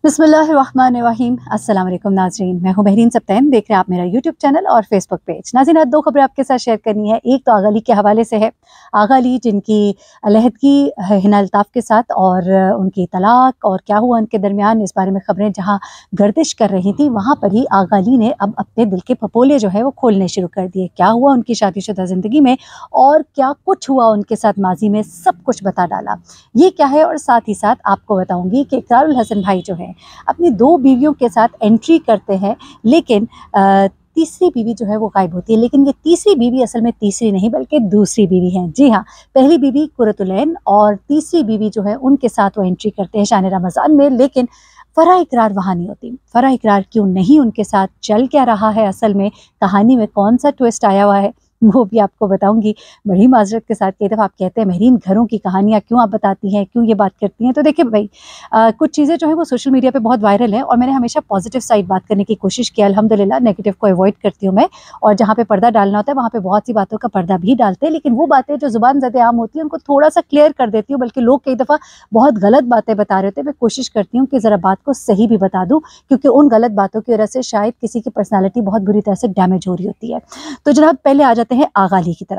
बिस्मिल्लाहिर्रहमानिर्रहीम। अस्सलाम वालेकुम नाज़रीन, मैं हूं महरीन सब्तैन। देख रहे हैं आप मेरा यूट्यूब चैनल और फेसबुक पेज। नाज़रीन, आज दो खबरें आपके साथ शेयर करनी है। एक तो आगा अली के हवाले से है। आगा अली जिनकी अलहदगी है हिना अल्ताफ़ के साथ और उनकी तलाक और क्या हुआ उनके दरमियान, इस बारे में खबरें जहां गर्दिश कर रही थी, वहां पर ही आगा अली ने अब अपने दिल के फपोले जो है वो खोलने शुरू कर दिए। क्या हुआ उनकी शादीशुदा ज़िंदगी में और क्या कुछ हुआ उनके साथ माजी में, सब कुछ बता डाला। ये क्या है, और साथ ही साथ आपको बताऊंगी कि इकरारुल हसन भाई जो है अपनी दो बीवियों के साथ एंट्री करते हैं, लेकिन तीसरी बीवी जो है वो गायब होती है। लेकिन ये तीसरी बीवी असल में तीसरी नहीं बल्कि दूसरी बीवी है। जी हाँ, पहली बीवी कुरतुलैन और तीसरी बीवी जो है उनके साथ वो एंट्री करते हैं शान रमज़ान में, लेकिन फराह इकरार वहाँ नहीं होती। फराह इकरार क्यों नहीं उनके साथ, चल क्या रहा है, असल में कहानी में कौन सा ट्विस्ट आया हुआ है, वो भी आपको बताऊंगी बड़ी माजरत के साथ। कई दफ़ा आप कहते हैं महरीन घरों की कहानियाँ क्यों आप बताती हैं, क्यों ये बात करती हैं। तो देखिए भाई, कुछ चीज़ें जो है वो सोशल मीडिया पे बहुत वायरल है और मैंने हमेशा पॉजिटिव साइड बात करने की कोशिश की। अल्हम्दुलिल्लाह नेगेटिव को अवॉइड करती हूँ मैं, और जहाँ पे पर्दा डालना होता है वहाँ पे बहुत सी बातों का पर्दा भी डालते हैं, लेकिन वो बातें जो ज़ुबान ज़द आम होती हैं उनको थोड़ा सा क्लियर कर देती हूँ। बल्कि लोग कई दफ़ा बहुत गलत बातें बता रहे होते हैं, मैं कोशिश करती हूँ कि ज़रा बात को सही भी बता दूँ, क्योंकि उन गलत बातों की वजह से शायद किसी की पर्सनैलिटी बहुत बुरी तरह से डैमेज हो रही होती है। तो जनाब, पहले आ जाते हैं आगा अली की तरफ।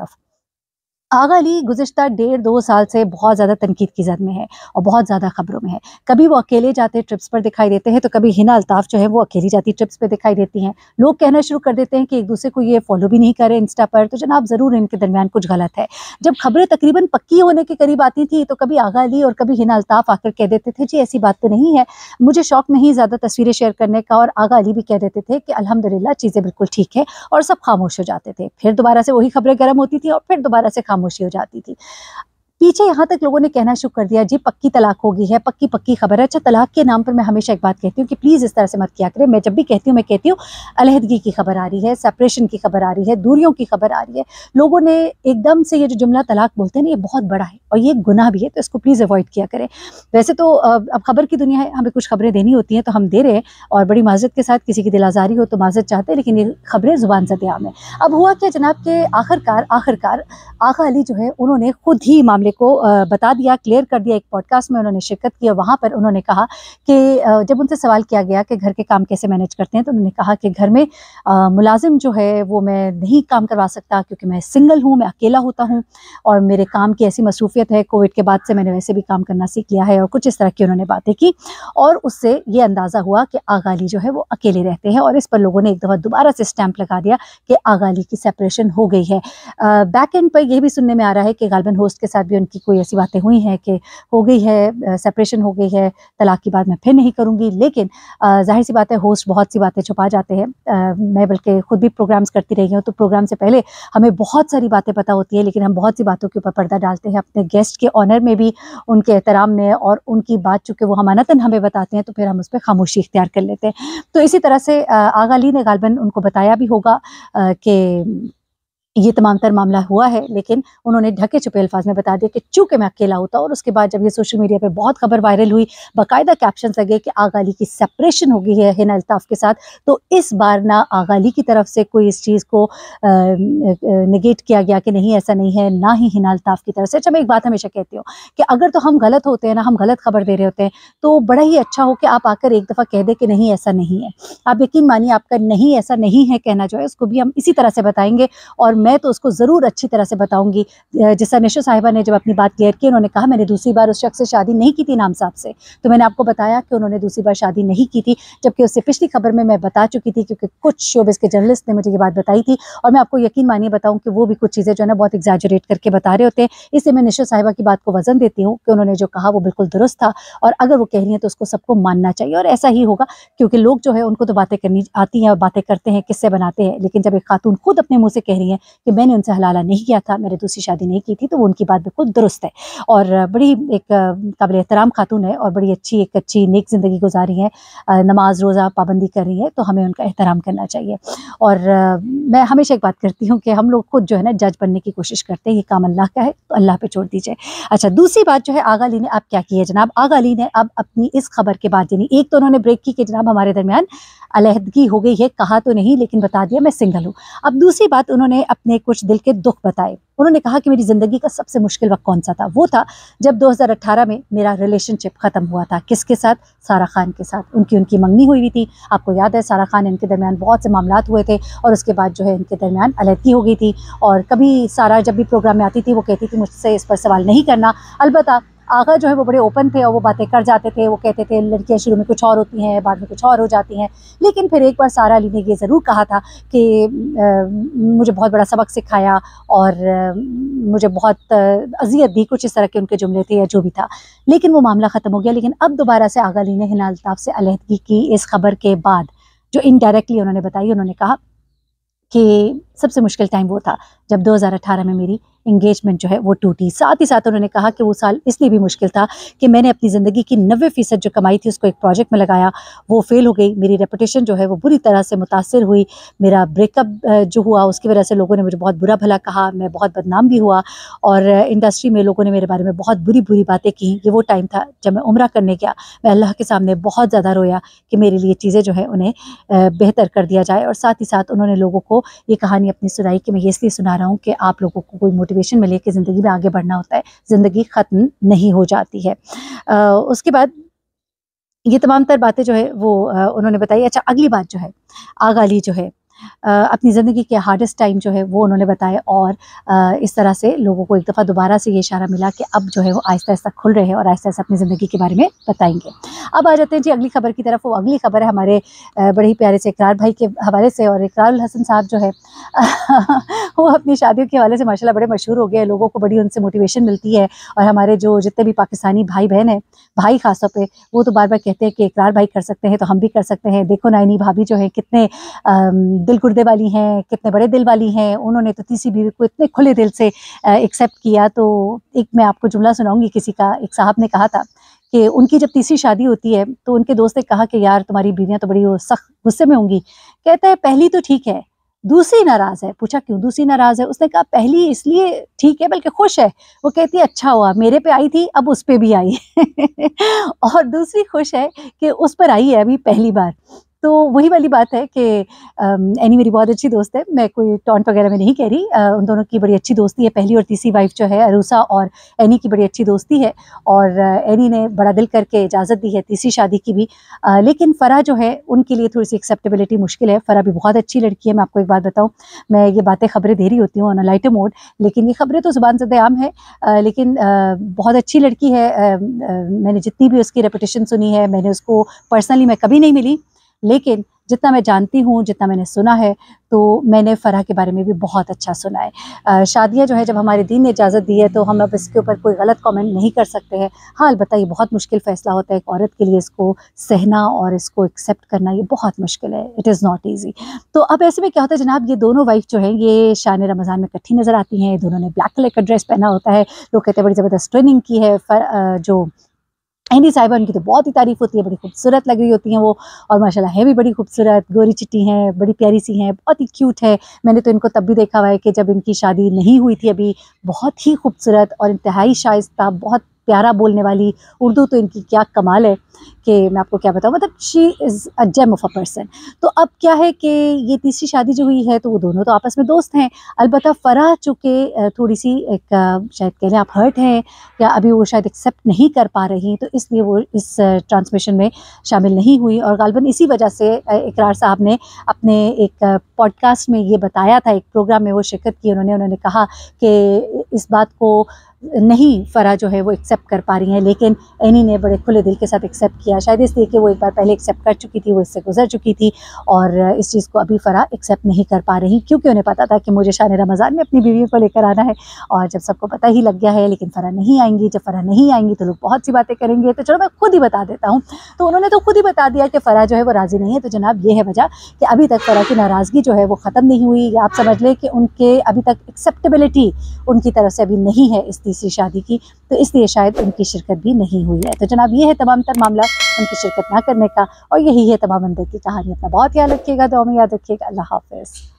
आगा अली गुज़िश्ता 1.5-2 साल से बहुत ज़्यादा तनकीद की ज़द में है और बहुत ज़्यादा खबरों में है। कभी वो अकेले जाते ट्रिप्स पर दिखाई देते हैं, तो कभी हिना अल्ताफ़ जो है वो अकेली जाती ट्रिप्स पे दिखाई देती हैं। लोग कहना शुरू कर देते हैं कि एक दूसरे को ये फॉलो भी नहीं करे इंस्टा पर। तो जनाब ज़रूर इनके दरमियान कुछ गलत है। जब खबरें तकरीबन पक्की होने के करीब आती थी, तो कभी आगा अली और कभी हिना अल्ताफ़ आकर कह देते थे जी ऐसी बात तो नहीं है, मुझे शौक नहीं ज़्यादा तस्वीरें शेयर करने का, और आगा अली भी कह देते थे कि अल्हम्दुलिल्लाह चीज़ें बिल्कुल ठीक है, और सब खामोश हो जाते थे। फिर दोबारा से वही खबरें गर्म होती थी और फिर दोबारा से खामोशी हो जाती थी। पीछे यहाँ तक लोगों ने कहना शुरू कर दिया जी पक्की तलाक हो गई है, पक्की पक्की खबर है। अच्छा, तलाक के नाम पर मैं हमेशा एक बात कहती हूँ कि प्लीज़ इस तरह से मत किया करें। मैं जब भी कहती हूँ, मैं कहती हूँ अलहदगी की खबर आ रही है, सेपरेशन की खबर आ रही है, दूरियों की खबर आ रही है। लोगों ने एकदम से ये जो जुमला तलाक बोलते हैं ना, ये बहुत बड़ा है और ये गुनाह भी है, तो इसको प्लीज़ अवॉइड किया करें। वैसे तो अब खबर की दुनिया है, हमें कुछ खबरें देनी होती हैं तो हम दे रहे हैं, और बड़ी माजरत के साथ किसी की दिल आज़ारी हो तो माजरत चाहते हैं, लेकिन ये खबरें ज़ुबान ज़द आम है। अब हुआ क्या जनाब के आखिरकार आगा अली जो है उन्होंने खुद ही मामले को बता दिया, क्लियर कर दिया। एक पॉडकास्ट में उन्होंने शिरकत की और वहाँ पर उन्होंने कहा कि जब उनसे सवाल किया गया कि घर के काम कैसे मैनेज करते हैं, तो उन्होंने कहा कि घर में मुलाजिम जो है वो मैं नहीं काम करवा सकता, क्योंकि मैं सिंगल हूँ, मैं अकेला होता हूँ और मेरे काम की ऐसी मसरूफियत है, कोविड के बाद से मैंने वैसे भी काम करना सीख लिया है, और कुछ इस तरह की उन्होंने बातें की। और उससे ये अंदाज़ा हुआ कि आगा अली जो है वो अकेले रहते हैं, और इस पर लोगों ने एक दफ़ा दोबारा से स्टैंप लगा दिया कि आगा अली की सेपरेशन हो गई है। बैक एंड पर यह भी सुनने में आ रहा है कि गालिबन होस्ट के साथ भी उनकी कोई ऐसी बातें हुई हैं कि हो गई है, सेपरेशन हो गई है, तलाक की बात मैं फिर नहीं करूँगी। लेकिन ज़ाहिर सी बात है, होस्ट बहुत सी बातें छुपा जाते हैं। मैं बल्कि खुद भी प्रोग्राम्स करती रही हूँ, तो प्रोग्राम से पहले हमें बहुत सारी बातें पता होती है, लेकिन हम बहुत सी बातों के ऊपर पर्दा डालते हैं अपने गेस्ट के ऑनर में भी, उनके एहतराम में, और उनकी बात चूँकि वो अमानतन हमें बताते हैं तो फिर हम उस पर खामोशी इख्तियार कर लेते हैं। तो इसी तरह से आगा अली ने गालिबन उनको बताया भी होगा कि ये तमाम तर मामला हुआ है, लेकिन उन्होंने ढके छुपे अल्फाज में बता दिया कि चूंकि मैं अकेला होता। और उसके बाद जब ये सोशल मीडिया पे बहुत खबर वायरल हुई, बाकायदा कैप्शंस लगे कि आगा अली की सेपरेशन हो गई है हिना अल्ताफ़ के साथ, तो इस बार ना आगा अली की तरफ से कोई इस चीज़ को निगेट किया गया कि नहीं ऐसा नहीं है, ना ही हिना अल्ताफ़ की तरफ से। अच्छा, मैं एक बात हमेशा कहती हूँ कि अगर तो हम गलत होते हैं ना, हम गलत खबर दे रहे होते हैं, तो बड़ा ही अच्छा हो कि आप आकर एक दफ़ा कह दे कि नहीं ऐसा नहीं है। आप यकीन मानिए, आपका नहीं ऐसा नहीं है कहना जो है उसको भी हम इसी तरह से बताएंगे, और मैं तो उसको ज़रूर अच्छी तरह से बताऊंगी। जैसा निशो साहिबा ने जब अपनी बात क्लियर की, उन्होंने कहा मैंने दूसरी बार उस शख्स से शादी नहीं की थी नाम साहब से, तो मैंने आपको बताया कि उन्होंने दूसरी बार शादी नहीं की थी, जबकि उससे पिछली खबर में मैं बता चुकी थी, क्योंकि कुछ शोबिस के जर्नलिस्ट ने मुझे ये बात बताई थी। और मैं आपको यकीन मानिए बताऊं कि वो भी कुछ चीज़ें जो है ना बहुत एग्जैजरेट करके बता रहे होते हैं। इसलिए मैं निशो साहिबा की बात को वजन देती हूँ कि उन्होंने जो कहा वो बिल्कुल दुरुस्त था, और अगर वो कह रही हैं तो उसको सबको मानना चाहिए, और ऐसा ही होगा, क्योंकि लोग जो है उनको तो बातें करनी आती हैं और बातें करते हैं, किस्से बनाते हैं, लेकिन जब एक खातून खुद अपने मुँह से कह रही है कि मैंने उनसे हलाला नहीं किया था, मैंने दूसरी शादी नहीं की थी, तो वो उनकी बात बिल्कुल दुरुस्त है। और बड़ी एक काबिल एहतराम खातून है और बड़ी अच्छी नेक ज़िंदगी गुजारी है, नमाज रोज़ा पाबंदी कर रही है, तो हमें उनका एहतराम करना चाहिए। और मैं हमेशा एक बात करती हूँ कि हम लोग खुद जो है ना जज बनने की कोशिश करते हैं, ये काम अल्लाह का है तो अल्लाह पे छोड़ दीजिए। अच्छा, दूसरी बात जो है, आगा अली ने अब क्या की है जनाब। आगा अली ने अब अपनी इस खबर के बाद, यानी एक तो उन्होंने ब्रेक की कि जनाब हमारे दरमियान अलहदगी हो गई है, कहा तो नहीं लेकिन बता दिया मैं सिंगल हूँ। अब दूसरी बात, उन्होंने अब अपने कुछ दिल के दुख बताए। उन्होंने कहा कि मेरी ज़िंदगी का सबसे मुश्किल वक्त कौन सा था। वो था जब 2018 में मेरा रिलेशनशिप ख़त्म हुआ था। किसके साथ? सारा खान के साथ। उनकी मंगनी हुई थी। आपको याद है सारा खान इनके दरमियान बहुत से मामलात हुए थे और उसके बाद जो है इनके दरमियान अलहदगी हो गई थी। और कभी सारा जब भी प्रोग्राम में आती थी वो कहती थी मुझसे इस पर सवाल नहीं करना। अलबत्ता आगा जो है वो बड़े ओपन थे और वो बातें कर जाते थे। वो कहते थे लड़कियां शुरू में कुछ और होती हैं, बाद में कुछ और हो जाती हैं। लेकिन फिर एक बार सारा अली ने ये ज़रूर कहा था कि मुझे बहुत बड़ा सबक सिखाया और मुझे बहुत अज़ियत दी, कुछ इस तरह के उनके जुमले थे या जो भी था। लेकिन वो मामला ख़त्म हो गया। लेकिन अब दोबारा से आगा अली ने हिना अल्ताफ़ से अलहदगी की इस खबर के बाद जो इनडायरेक्टली उन्होंने बताई, उन्होंने कहा कि सबसे मुश्किल टाइम वो था जब 2018 में मेरी एंगेजमेंट जो है वो टूटी। साथ ही साथ उन्होंने कहा कि वो साल इसलिए भी मुश्किल था कि मैंने अपनी ज़िंदगी की 90% जो कमाई थी उसको एक प्रोजेक्ट में लगाया, वो फेल हो गई। मेरी रेपुटेशन जो है वो बुरी तरह से मुतासर हुई। मेरा ब्रेकअप जो हुआ उसकी वजह से लोगों ने मुझे बहुत बुरा भला कहा, मैं बहुत बदनाम भी हुआ और इंडस्ट्री में लोगों ने मेरे बारे में बहुत बुरी बुरी बातें की। ये वो टाइम था जब मैं उम्रा करने गया। मैं अल्लाह के सामने बहुत ज़्यादा रोया कि मेरे लिए चीज़ें जो है उन्हें बेहतर कर दिया जाए। और साथ ही साथ उन्होंने लोगों को ये कहानी अपनी सुनाई कि मैं ये इसलिए सुना रहा हूँ कि आप लोगों को कोई मोटिवेशन मिले कि ज़िंदगी में आगे बढ़ना होता है, ज़िंदगी ख़त्म नहीं हो जाती है। उसके बाद ये तमाम तर बातें जो है वो उन्होंने बताई। अच्छा, अगली बात जो है, आगा अली जो है अपनी ज़िंदगी के हार्डेस्ट टाइम जो है वो उन्होंने बताए और इस तरह से लोगों को एक दफ़ा दोबारा से ये इशारा मिला कि अब जो है वो आहिस्ता आहिस्ता खुल रहे हैं और आहिस्ता आहिस्ता अपनी ज़िंदगी के बारे में बताएंगे। अब आ जाते हैं जी अगली खबर की तरफ। वो अगली खबर है हमारे बड़े ही प्यारे से इकरार भाई के हवाले से। और इकरार हसन साहब जो है वो अपनी शादियों के हवाले से माशाल्लाह बड़े मशहूर हो गए। लोगों को बड़ी उनसे मोटिवेशन मिलती है और हमारे जो जितने भी पाकिस्तानी भाई बहन हैं, भाई खासतौर पे, वो तो बार बार कहते हैं कि इकरार भाई कर सकते हैं तो हम भी कर सकते हैं। देखो नाइनी भाभी जो है कितने दिल गुर्दे वाली हैं, कितने बड़े दिल वाली हैं। उन्होंने तो तीसरी बीवी को इतने खुले दिल से एक्सेप्ट किया। तो एक मैं आपको जुमला सुनाऊंगी किसी का। एक साहब ने कहा था कि उनकी जब तीसरी शादी होती है तो उनके दोस्त ने कहा कि यार तुम्हारी बीवियां तो बड़ी सख्त गुस्से में होंगी। कहता है पहली तो ठीक है, दूसरी नाराज है। पूछा क्यों दूसरी नाराज है? उसने कहा पहली इसलिए ठीक है बल्कि खुश है। वो कहती है अच्छा हुआ मेरे पे आई थी अब उस पे भी आई और दूसरी खुश है कि उस पर आई है अभी पहली बार। तो वही वाली बात है कि एनी मेरी बहुत अच्छी दोस्त है, मैं कोई टॉन्ट वगैरह में नहीं कह रही। उन दोनों की बड़ी अच्छी दोस्ती है। पहली और तीसरी वाइफ जो है अरूसा और एनी की बड़ी अच्छी दोस्ती है और एनी ने बड़ा दिल करके इजाज़त दी है तीसरी शादी की भी। लेकिन फ़रा जो है उनके लिए थोड़ी सी एक्सेप्टेबिलिटी मुश्किल है। फ़रा भी बहुत अच्छी लड़की है। मैं आपको एक बात बताऊँ, मैं ये बातें खबरें दे रही होती हूँ ऑन अ लाइटर मोड, लेकिन ये खबरें तो ज़ुबान ज़द आम है। लेकिन बहुत अच्छी लड़की है। मैंने जितनी भी उसकी रेपुटेशन सुनी है, मैंने उसको पर्सनली मैं कभी नहीं मिली, लेकिन जितना मैं जानती हूँ, जितना मैंने सुना है, तो मैंने फ़रा के बारे में भी बहुत अच्छा सुना है। शादियाँ जो है जब हमारे दीन ने इजाज़त दी है तो हम अब इसके ऊपर कोई गलत कमेंट नहीं कर सकते हैं। हाँ, अलबत्ता ये बहुत मुश्किल फ़ैसला होता है एक औरत के लिए, इसको सहना और इसको एक्सेप्ट करना ये बहुत मुश्किल है। It is not easy. तो अब ऐसे में क्या होता है जनाब, ये दोनों वाइफ जो हैं ये शान रमज़ान में इकट्ठी नज़र आती हैं। दोनों ने ब्लैक कलर का ड्रेस पहना होता है। लोग कहते हैं बड़ी ज़बरदस्त ट्रेनिंग की है। जो एनी साहिबा उनकी तो बहुत ही तारीफ़ होती है, बड़ी खूबसूरत लग रही होती हैं वो, और माशाल्लाह है भी बड़ी खूबसूरत, गोरी चिट्टी हैं, बड़ी प्यारी सी हैं, बहुत ही क्यूट है। मैंने तो इनको तब भी देखा हुआ है कि जब इनकी शादी नहीं हुई थी अभी, बहुत ही खूबसूरत और इंतहाई शाइस्ता, बहुत प्यारा बोलने वाली। उर्दू तो इनकी क्या कमाल है कि मैं आपको क्या बताऊँ, मतलब she is a gem of a person. तो अब क्या है कि ये तीसरी शादी जो हुई है तो वो दोनों तो आपस में दोस्त हैं। अलबत्ता फ़रा चूँकि थोड़ी सी एक शायद कह लें आप हर्ट हैं या अभी वो शायद एक्सेप्ट नहीं कर पा रही, तो इसलिए वो इस ट्रांसमिशन में शामिल नहीं हुई। और ग़ालिबन इसी वजह से इकरार साहब ने अपने एक पॉडकास्ट में ये बताया था, एक प्रोग्राम में वो शिरकत की उन्होंने कहा कि इस बात को नहीं फ़रा जो है वो एक्सेप्ट कर पा रही हैं, लेकिन एनी ने बड़े खुले दिल के साथ एक्सेप्ट किया। शायद इसलिए कि वो एक बार पहले एक्सेप्ट कर चुकी थी, वो इससे गुजर चुकी थी और इस चीज़ को अभी फ़रा एक्सेप्ट नहीं कर पा रही, क्योंकि उन्हें पता था कि मुझे शान रमज़ान में अपनी बीवी को लेकर आना है। और जब सबको पता ही लग गया है, लेकिन फ़रा नहीं आएंगी। जब फ़रा नहीं आएंगी तो लोग बहुत सी बातें करेंगे, तो चलो मैं खुद ही बता देता हूँ। तो उन्होंने तो खुद ही बता दिया कि फ़रा जो है वो राज़ी नहीं है। तो जनाब ये है वजह कि अभी तक फ़रा की नाराज़गी जो है वो ख़त्म नहीं हुई। या आप समझ लें कि उनके अभी तक एक्सेप्टेबिलिटी उनकी तरफ से अभी नहीं है इस तीसरी शादी की, तो इसलिए शायद उनकी शिरकत भी नहीं हुई है। तो जनाब ये है तमाम तर मामला उनकी शिरकत ना करने का, और यही है तमाम अंदर की कहानी। अपना बहुत ख्याल रखिएगा, दुआ में याद रखिएगा। अल्लाह हाफ़िज़।